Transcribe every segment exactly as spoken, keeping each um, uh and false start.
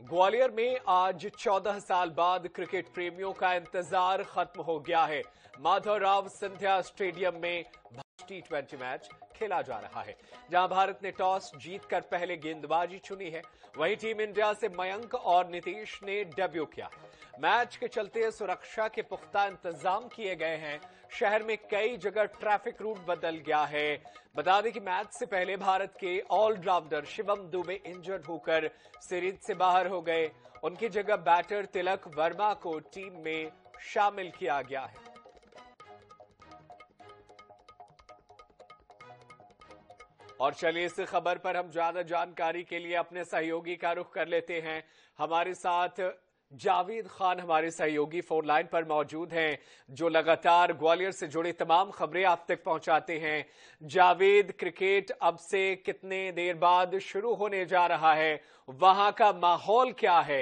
ग्वालियर में आज चौदह साल बाद क्रिकेट प्रेमियों का इंतजार खत्म हो गया है। माधवराव सिंधिया स्टेडियम में टी ट्वेंटी मैच खेला जा रहा है, जहां भारत ने टॉस जीतकर पहले गेंदबाजी चुनी है। वहीं टीम इंडिया से मयंक और नीतीश ने डेब्यू किया। मैच के चलते सुरक्षा के पुख्ता इंतजाम किए गए हैं। शहर में कई जगह ट्रैफिक रूट बदल गया है। बता दें कि मैच से पहले भारत के ऑलराउंडर शिवम दुबे इंजर्ड होकर सीरीज से बाहर हो गए। उनकी जगह बैटर तिलक वर्मा को टीम में शामिल किया गया है। और चलिए इस खबर पर हम ज्यादा जानकारी के लिए अपने सहयोगी का रुख कर लेते हैं। हमारे साथ जावेद खान हमारे सहयोगी फोन लाइन पर मौजूद हैं, जो लगातार ग्वालियर से जुड़ी तमाम खबरें आप तक पहुंचाते हैं। जावेद, क्रिकेट अब से कितने देर बाद शुरू होने जा रहा है, वहां का माहौल क्या है?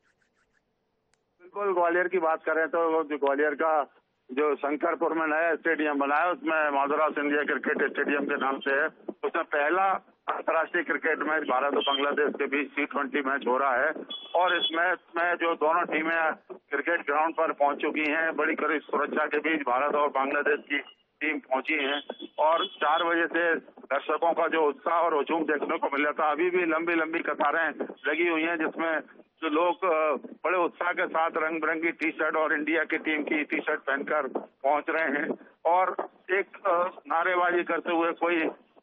बिल्कुल, ग्वालियर की बात करें तो जो ग्वालियर का जो शंकरपुर में नया स्टेडियम बना है, उसमें माधवराव सिंधिया क्रिकेट स्टेडियम के नाम से है। उसमें पहला अंतर्राष्ट्रीय क्रिकेट मैच भारत और बांग्लादेश के बीच टी ट्वेंटी मैच हो रहा है। और इस मैच में जो दोनों टीमें क्रिकेट ग्राउंड पर पहुंच चुकी हैं, बड़ी कड़ी सुरक्षा के बीच भारत और बांग्लादेश की टीम पहुंची है। और चार बजे से दर्शकों का जो उत्साह और हुजूम देखने को मिल रहा था, अभी भी लंबी लंबी कतारें लगी हुई हैं, जिसमें जो लोग बड़े उत्साह के साथ रंग बिरंगी टी शर्ट और इंडिया की टीम की टी शर्ट पहनकर पहुंच रहे हैं। और एक नारेबाजी करते हुए, कोई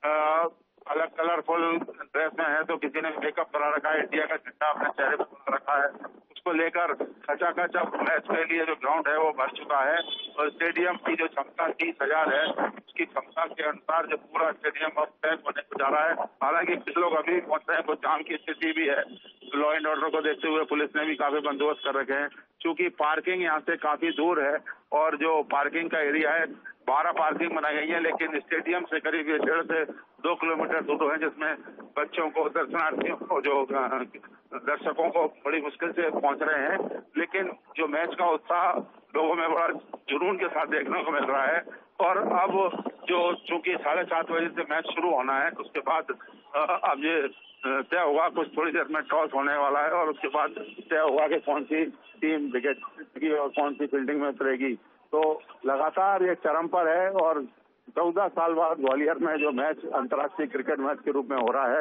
अलग कलरफुल ड्रेस में है तो किसी ने मेकअप करा रखा है, इंडिया का झंडा अपने चेहरे पर रखा है। उसको लेकर खचाखच मैच के लिए जो ग्राउंड है वो भर चुका है। और स्टेडियम की जो क्षमता तीस हजार है, उसकी क्षमता के अनुसार जो पूरा स्टेडियम अब पैक होने को जा रहा है। हालांकि कुछ लोग अभी पहुंच रहे हैं, कुछ जाम की स्थिति भी है। लॉ एंड ऑर्डर को देखते हुए पुलिस ने भी काफी बंदोबस्त कर रखे हैं, क्योंकि पार्किंग यहाँ से काफी दूर है। और जो पार्किंग का एरिया है, बारह पार्किंग बनाई गई है, लेकिन स्टेडियम से करीब डेढ़ से दो किलोमीटर दूर है, जिसमें बच्चों को, दर्शनार्थियों को, जो दर्शकों को बड़ी मुश्किल से पहुंच रहे हैं। लेकिन जो मैच का उत्साह लोगों में बड़ा जुनून के साथ देखने को मिल रहा है। और अब जो चूंकि साढ़े सात बजे से मैच शुरू होना है, उसके बाद अब ये तय होगा, कुछ थोड़ी देर में टॉस होने वाला है और उसके बाद तय होगा कि कौन सी टीम विकेट की और कौन सी फील्डिंग में उतरेगी। तो लगातार ये चरम पर है और चौदह साल बाद ग्वालियर में जो मैच अंतर्राष्ट्रीय क्रिकेट मैच के रूप में हो रहा है।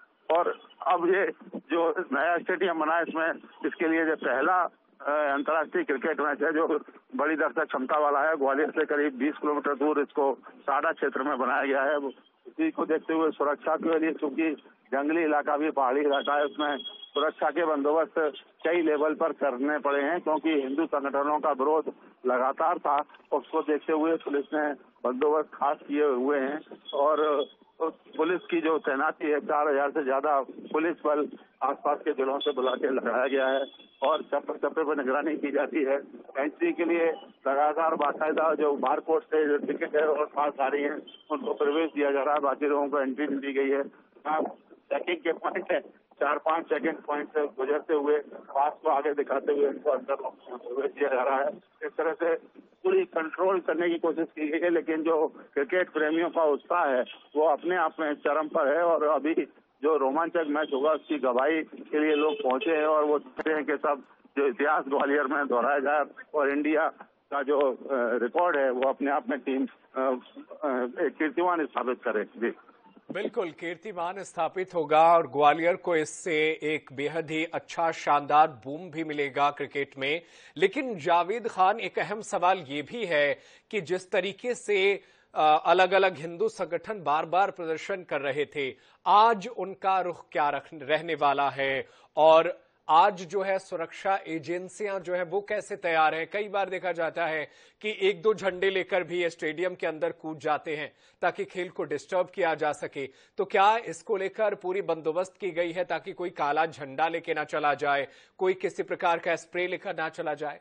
और अब ये जो नया स्टेडियम बना है, इसमें इसके लिए जो पहला अंतर्राष्ट्रीय क्रिकेट मैच है, जो बड़ी दर्शक क्षमता वाला है। ग्वालियर से करीब बीस किलोमीटर दूर इसको साडा क्षेत्र में बनाया गया है। इसी को देखते हुए सुरक्षा के लिए, चूंकि जंगली इलाका भी पहाड़ी इलाका है, उसमें सुरक्षा के बंदोबस्त कई लेवल पर करने पड़े हैं, क्योंकि हिंदू संगठनों का विरोध लगातार था। उसको देखते हुए पुलिस ने बंदोबस्त खास किए हुए हैं। और पुलिस की जो तैनाती है, चार हजार से ज्यादा पुलिस बल आसपास के जिलों से बुला के लगाया गया है। और चप्पे चप्पे पर निगरानी की जाती है। एंट्री के लिए लगातार बाकायदा जो बारकोड से जो टिकट है और पास आ रही है, उनको प्रवेश दिया जा रहा है। बाकी लोगों को एंट्री नहीं दी गई है। चेकिंग के पॉइंट है, चार पांच चेकिंग पॉइंट से गुजरते हुए पास को आगे दिखाते हुए इनको अंदर प्रवेश दिया जा रहा है। इस तरह से पूरी कंट्रोल करने की कोशिश की गई है। लेकिन जो क्रिकेट प्रेमियों का उत्साह है, वो अपने आप में चरम पर है। और अभी जो रोमांचक मैच होगा, उसकी गवाही के लिए लोग पहुंचे हैं और वो चाहते हैं कि सब जो इतिहास ग्वालियर में दोहराया जाए और इंडिया का जो रिकॉर्ड है वो अपने आप में टीम कीर्तिमान स्थापित करे। जी बिल्कुल, कीर्तिमान स्थापित होगा और ग्वालियर को इससे एक बेहद ही अच्छा शानदार बूम भी मिलेगा क्रिकेट में। लेकिन जावेद खान, एक अहम सवाल ये भी है कि जिस तरीके से अलग अलग हिंदू संगठन बार बार प्रदर्शन कर रहे थे, आज उनका रुख क्या रहने वाला है? और आज जो है सुरक्षा एजेंसियां जो है वो कैसे तैयार हैं? कई बार देखा जाता है कि एक दो झंडे लेकर भी स्टेडियम के अंदर कूद जाते हैं ताकि खेल को डिस्टर्ब किया जा सके। तो क्या इसको लेकर पूरी बंदोबस्त की गई है ताकि कोई काला झंडा लेके ना चला जाए, कोई किसी प्रकार का स्प्रे लेकर ना चला जाए?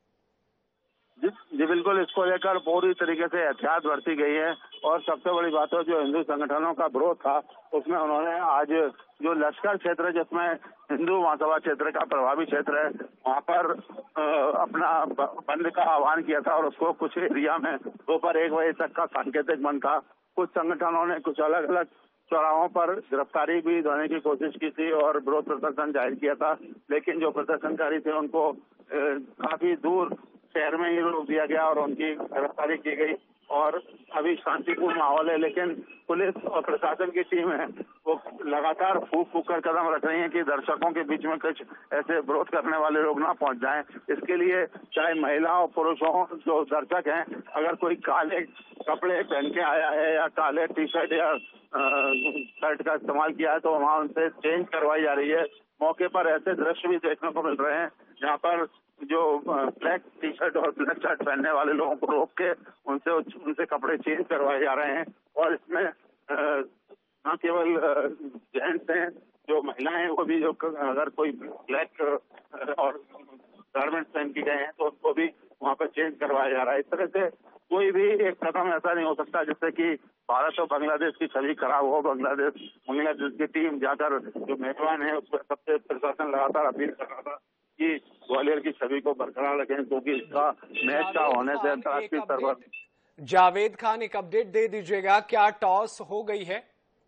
जी जी बिल्कुल, इसको लेकर पूरी तरीके से एहतियात बरती गई है। और सबसे बड़ी बात है, जो हिंदू संगठनों का विरोध था, उसमें उन्होंने आज जो लश्कर क्षेत्र, जिसमें हिंदू महासभा क्षेत्र का प्रभावी क्षेत्र है, वहाँ पर अपना बंद का आह्वान किया था। और उसको कुछ एरिया में दोपहर एक बजे तक का सांकेतिक बंद था। कुछ संगठनों ने कुछ अलग अलग चौराहों पर गिरफ्तारी भी देने की कोशिश की थी और विरोध प्रदर्शन जाहिर किया था, लेकिन जो प्रदर्शनकारी थे उनको काफी दूर शहर में ही रोक दिया गया और उनकी गिरफ्तारी की गई और अभी शांतिपूर्ण माहौल है। लेकिन पुलिस और प्रशासन की टीम है वो लगातार फूक फूक कर कदम रख रही है कि दर्शकों के बीच में कुछ ऐसे विरोध करने वाले लोग ना पहुंच जाएं। इसके लिए चाहे महिलाओं पुरुषों जो दर्शक हैं, अगर कोई काले कपड़े पहन के आया है या काले टी शर्ट या शर्ट का इस्तेमाल किया है तो वहाँ उनसे चेंज करवाई जा रही है। मौके पर ऐसे दृश्य भी देखने को मिल रहे हैं जहाँ पर जो ब्लैक टी शर्ट और ब्लैक शर्ट पहनने वाले लोगों को रोक के उनसे उनसे कपड़े चेंज करवाए जा रहे हैं। और इसमें न केवल जेंट्स हैं, जो महिलाएं वो भी, जो अगर कोई ब्लैक और गारमेंट्स पहन के गए हैं तो उनको भी वहाँ पर चेंज करवाया जा रहा है। इस तरह से कोई भी एक कदम ऐसा नहीं हो सकता जिससे कि भारत और बांग्लादेश की छवि खराब हो। बांग्लादेश बांग्लादेश की टीम जाकर जो मेजबान है उस पर सबसे प्रशासन लगातार अपील कर रहा था कि ग्वालियर की छवि को बरकरार रखें, क्योंकि इसका मैच का होने से अंतर्राष्ट्रीय स्तर पर। जावेद खान, एक अपडेट दे दीजिएगा, क्या टॉस हो गई है?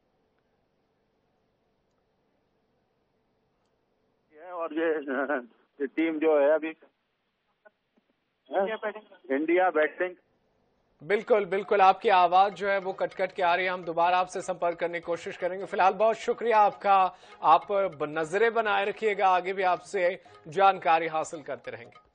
और ये, ये टीम जो है अभी इंडिया बैटिंग। बिल्कुल बिल्कुल, आपकी आवाज जो है वो कट कट के आ रही है। हम दोबारा आपसे संपर्क करने की कोशिश करेंगे। फिलहाल बहुत शुक्रिया आपका, आप नजरें बनाए रखिएगा, आगे भी आपसे जानकारी हासिल करते रहेंगे।